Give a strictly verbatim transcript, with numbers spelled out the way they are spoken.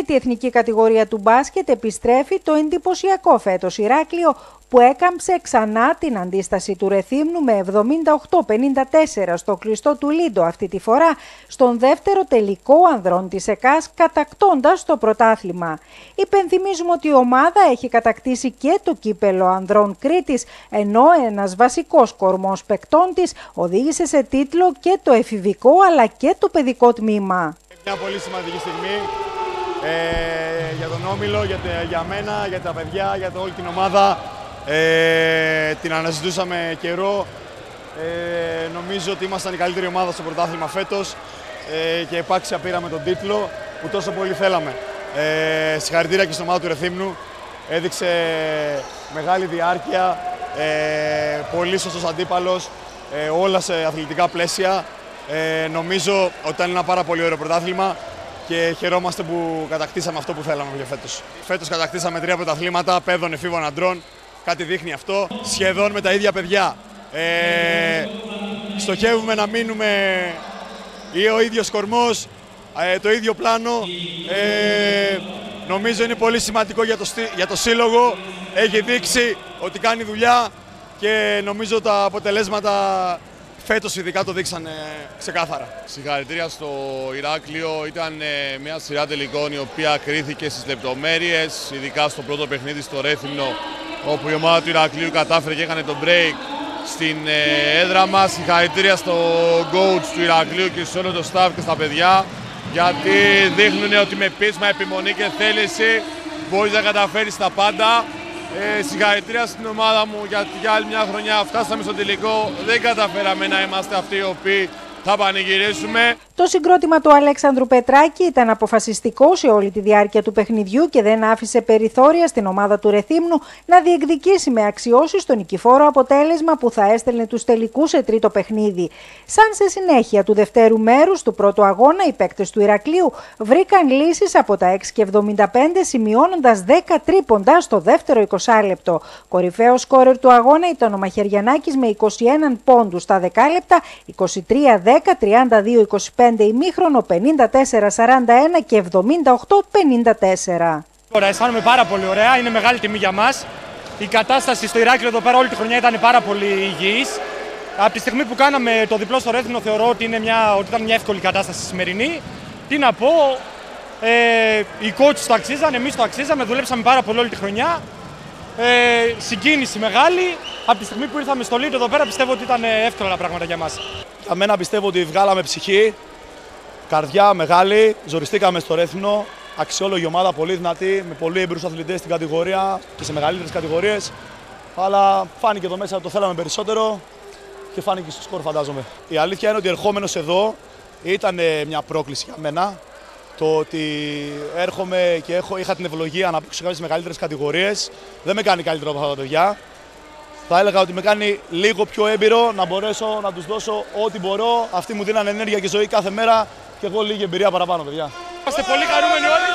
τρίτη εθνική κατηγορία του μπάσκετ επιστρέφει το εντυπωσιακό φέτος Ηράκλειο, που έκαμψε ξανά την αντίσταση του Ρεθύμνου με εβδομήντα οκτώ πενήντα τέσσερα στο κλειστό του Λίντο, αυτή τη φορά στον δεύτερο τελικό ανδρών της ΕΚΑΣ, κατακτώντας το πρωτάθλημα. Υπενθυμίζουμε ότι η ομάδα έχει κατακτήσει και το κύπελο ανδρών Κρήτης, ενώ ένας βασικός κορμός παικτών της οδήγησε σε τίτλο και το εφηβικό αλλά και το παιδικό τμήμα. Μια πολύ σημαντική στιγμή ε, για τον Όμιλο, για, για μένα, για τα παιδιά, για όλη την ομάδα. Ε, την αναζητούσαμε καιρό. Ε, νομίζω ότι ήμασταν η καλύτερη ομάδα στο πρωτάθλημα φέτος ε, και επάξια πήραμε τον τίτλο που τόσο πολύ θέλαμε. Ε, συγχαρητήρια και στην ομάδα του Ρεθύμνου. Έδειξε μεγάλη διάρκεια, ε, πολύ σωστός αντίπαλος, ε, όλα σε αθλητικά πλαίσια. Ε, νομίζω ότι ήταν ένα πάρα πολύ ωραίο πρωτάθλημα και χαιρόμαστε που κατακτήσαμε αυτό που θέλαμε για φέτος. Φέτος κατακτήσαμε τρία πρωταθλήματα παιδών, εφήβων, αντρών. Κάτι δείχνει αυτό. Σχεδόν με τα ίδια παιδιά. Ε, στοχεύουμε να μείνουμε ή ο ίδιος κορμός, ε, το ίδιο πλάνο. Ε, νομίζω είναι πολύ σημαντικό για το, για το σύλλογο. Έχει δείξει ότι κάνει δουλειά και νομίζω τα αποτελέσματα φέτος ειδικά το δείξανε ξεκάθαρα. Συγχαρητήρια στο Ηράκλειο. Ήταν μια σειρά τελικών η οποία κρίθηκε στις λεπτομέρειες, ειδικά στο πρώτο παιχνίδι στο Ρέθυμνο, όπου η ομάδα του Ηρακλείου κατάφερε και έκανε το break στην έδρα μας. Συγχαρητήρια στο coach του Ηρακλείου και σε όλο το staff και στα παιδιά, γιατί δείχνουν ότι με πείσμα, επιμονή και θέληση μπορείς να καταφέρεις τα πάντα. Ε, συγχαρητήρια στην ομάδα μου, γιατί για άλλη μια χρονιά φτάσαμε στο τελικό. Δεν καταφέραμε να είμαστε αυτοί οι οποίοι θα πανηγυρίσουμε. Το συγκρότημα του Αλέξανδρου Πετράκη ήταν αποφασιστικό σε όλη τη διάρκεια του παιχνιδιού και δεν άφησε περιθώρια στην ομάδα του Ρεθύμνου να διεκδικήσει με αξιώσεις το νικηφόρο αποτέλεσμα που θα έστελνε τους τελικούς σε τρίτο παιχνίδι. Σαν σε συνέχεια του δευτέρου μέρους του πρώτου αγώνα, οι παίκτες του Ηρακλείου βρήκαν λύσεις από τα έξι και εβδομήντα πέντε, σημειώνοντας δέκα τρίποντα στο δεύτερο εικοσάλεπτο. Κορυφαίος σκόρερ του αγώνα ήταν ο Μαχαιριανάκης με είκοσι ένα πόντους στα δέκα λεπτά, είκοσι τρία δέκα, τριάντα δύο είκοσι πέντε ημίχρονο, πενήντα τέσσερα σαράντα ένα και εβδομήντα οκτώ πενήντα τέσσερα. Ωραία, αισθάνομαι πάρα πολύ ωραία, είναι μεγάλη τιμή για μας. Η κατάσταση στο Ηράκλειο εδώ πέρα όλη τη χρονιά ήταν πάρα πολύ υγιής. Από τη στιγμή που κάναμε το διπλό στο Ρέθυμνο θεωρώ ότι, είναι μια, ότι ήταν μια εύκολη κατάσταση σημερινή. Τι να πω, ε, οι coaches το αξίζαν, εμείς το αξίζαμε, δουλέψαμε πάρα πολύ όλη τη χρονιά. Ε, συγκίνηση μεγάλη. Από τη στιγμή που ήρθαμε στο Λίντο εδώ πέρα πιστεύω ότι ήταν εύκολα τα πράγματα για μας. Για μένα πιστεύω ότι βγάλαμε ψυχή, καρδιά μεγάλη, ζοριστήκαμε στο Ρέθυμνο, αξιόλογη ομάδα, πολύ δυνατή, με πολύ έμπειρους αθλητές στην κατηγορία και σε μεγαλύτερες κατηγορίες. Αλλά φάνηκε εδώ μέσα ότι το θέλαμε περισσότερο και φάνηκε στο σκορ, φαντάζομαι. Η αλήθεια είναι ότι ερχόμενος εδώ ήταν μια πρόκληση για μένα. Το ότι έρχομαι και έχω, είχα την ευλογία να παίξω κάποιες μεγαλύτερες κατηγορίες δεν με κάνει καλύτερο από αυτά τα παιδιά. Θα έλεγα ότι με κάνει λίγο πιο έμπειρο να μπορέσω να τους δώσω ό,τι μπορώ. Αυτοί μου δίνανε ενέργεια και ζωή κάθε μέρα και εγώ λίγη εμπειρία παραπάνω, παιδιά. Είμαστε πολύ χαρούμενοι όλοι.